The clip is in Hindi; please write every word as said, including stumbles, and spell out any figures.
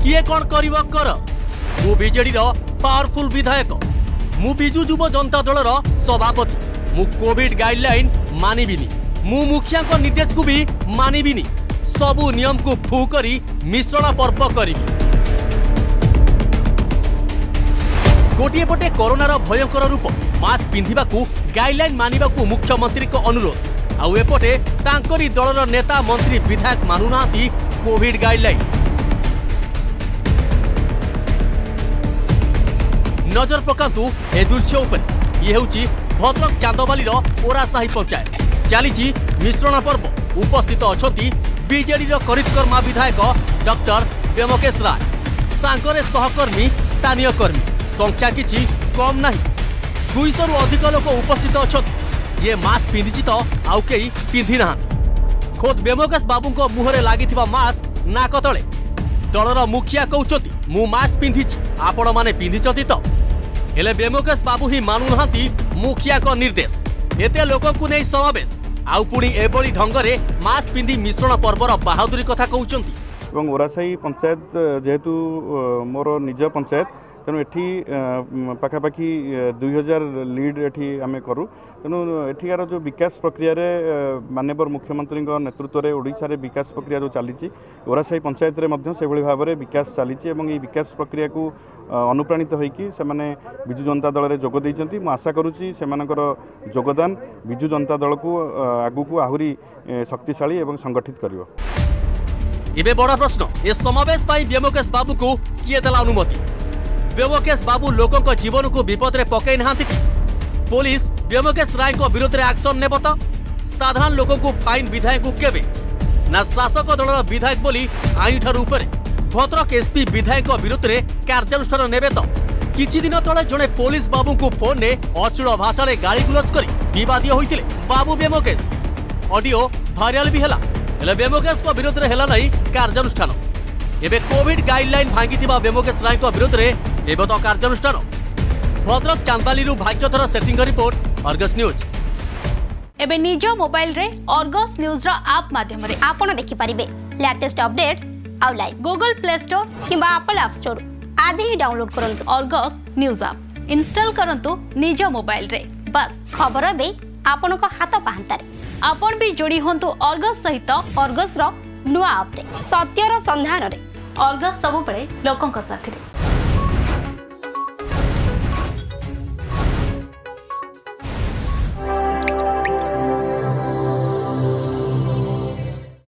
किए कौन करिवो कर मु बीजेडी रो पावरफुल विधायक मु बिजू युव जनता दल रो सभापति मु कोविड गाइडलाइन मानिबिनी मु मुखिया को निर्देश को भी मानिबिनी सबु नियम को फू करी मिश्रण पर्व करी गोटे पटे कोरोनार भयंकर रूप मास्क पिंधिबा को गाइडलाइन मानिबा को मुख्यमंत्री को अनुरोध आउ एपटे तांकरी दलर नेता मंत्री विधायक मानुनाहांती कोविड गाइडलाइन नजर पकांतु ए दृश्य उपर ये होची भद्रक चांदबाली ओरासाही पंचायत चली मिश्रण पर्व उपस्थित अछंती बीजेडी करितकर्मा विधायक डॉक्टर व्यमकेश राय सांकरे सहकर्मी स्थानीय कर्मी संख्या किछि कम नहीं दुईश रु अधिक लोक उपस्थित अछंती ये मास्क पिंधिछि तो आउ केही पिंधि ना खोद व्यमकेश बाबू को मुहरे लागिथिबा मास्क नाक तले दलर मुखिया कहउछंती मु मास्क पिंधिछि आपण माने पिंधिछंती तो हेले व्यमकेश बाबू ही मानुनाहांती मुखिया को निर्देश एते लोक को नै समावेश आउ पुणी एभली ढंगरे मास्क पिंधि मिश्रण पर्वर बहादुरी कथा कहउछंती एवं ओरासाही पंचायत जेहेतु मोर निज पंचायत तेणु एठी पाखापाखि दुई हजार लीड एठी आमे करूँ तेणु एठिकार जो विकास प्रक्रिया रे माननीय मुख्यमंत्री नेतृत्व में ओडिशा रे विकास प्रक्रिया जो चली ओरासाही पंचायत रे मध्य से भली भाव में विकास चली एवं ये विकास प्रक्रिया को अनुप्राणित होइकी से माने बिजु जनता दल रे जोग देइचंती मु आशा करूची सेमानकर योगदान बिजु जनता दल को आगु को आहुरी शक्तिशाली एवं संगठित करिवो। इबे बड़ा प्रश्न ए समावेश पाई व्यमकेश बाबू को किए देला अनुमति व्यमकेश बाबू लोकों को जीवन को विपद रे पकई नहांती कि पुलिस व्यमकेश राय को विरोध रे एक्शन नेबो तो साधारण लोकों को फाइन विधायक को केबे ना शासक दलर विधायक बोली आईन ठार ऊपर भद्रक एसपी विधायक विरोध रे कार्यानुष्ठान नेबे तो किछि दिन तले जणे पुलिस बाबू को फोन ने अश्लील भाषा रे गाली गुलज करी विवादित होइतिले बाबू व्यमकेश ऑडियो वायरल भी हला हेले व्यमकेश को विरोध रे हला नहीं कार्यानुष्ठान एबे कोविड गाइडलाइन भांगिथिबा व्यमकेश राय को विरोध रे एबे तो कार्यानुष्ठान भद्रक चांदबाली रु Bhagyadhar Sethi report Argus news एबे निज मोबाइल रे अर्गस न्यूज रो ऐप माध्यम रे आपण देखि परिबे लेटेस्ट अपडेट्स आउ लाइव गूगल प्ले स्टोर किबा एप्पल ऐप स्टोर आज ही डाउनलोड करंतु अर्गस न्यूज ऐप इंस्टॉल करंतु निज मोबाइल रे बस खबर बे आपण को हाथ पाहंतारे आपण भी जोड़ी होंतु अर्गस सहित अर्गस रो नुआ ऐप रे सत्यर संधान रे अर्गस सब पळे लोकन का साथी रे।